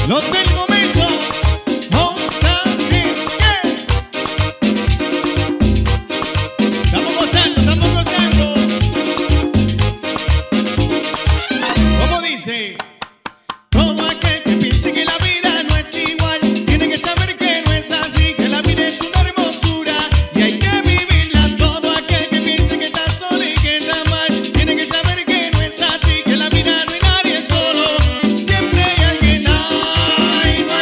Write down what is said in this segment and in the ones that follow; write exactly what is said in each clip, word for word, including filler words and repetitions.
Los del momento, J G. Estamos gozando, estamos gozando. ¿Cómo dice? Todo aquel que piense que la vida no es igual tiene que saber que no es así, que la vida es una hermosura y hay que vivirla. Todo aquel que piense que está solo y que está mal tiene que saber que no es así, que la vida no hay nadie solo. Siempre hay alguien, ay,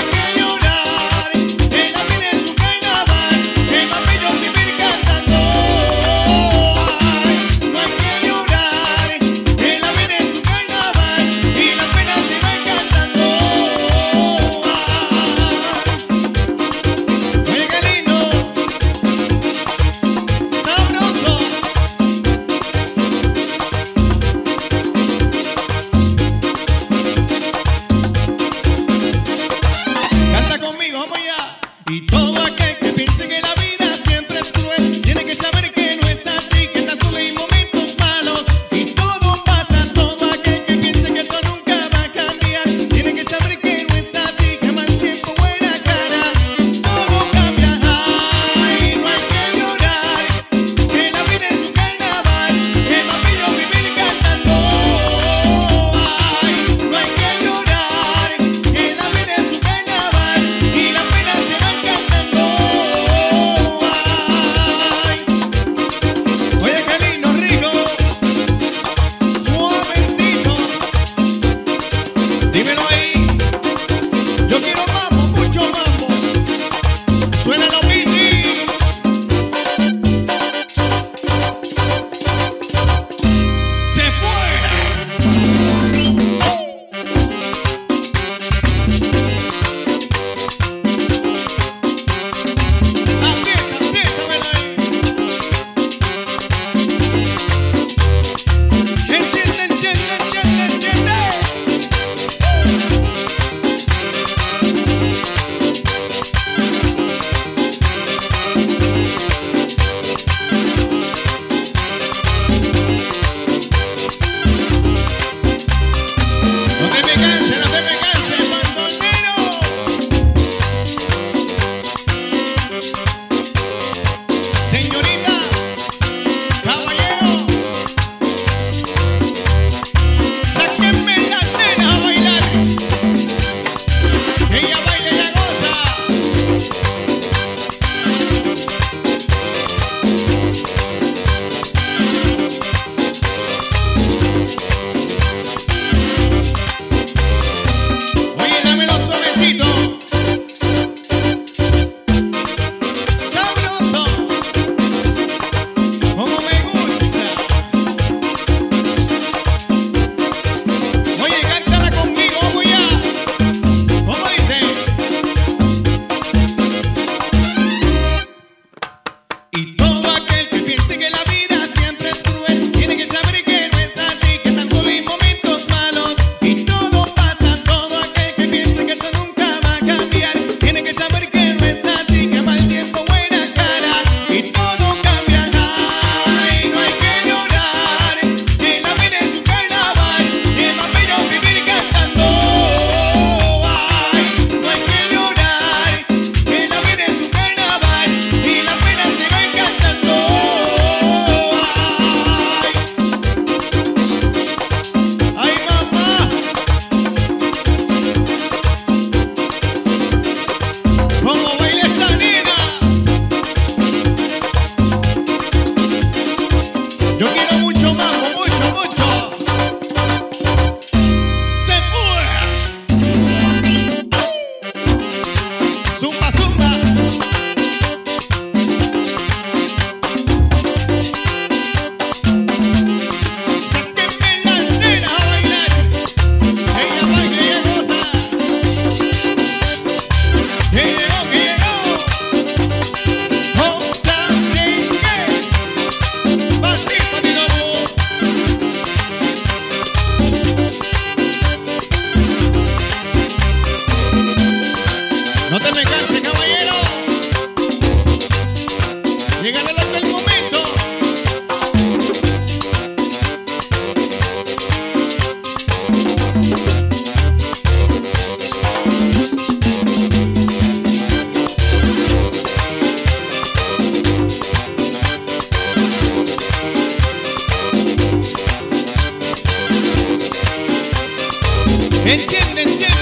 Enciende, enciende.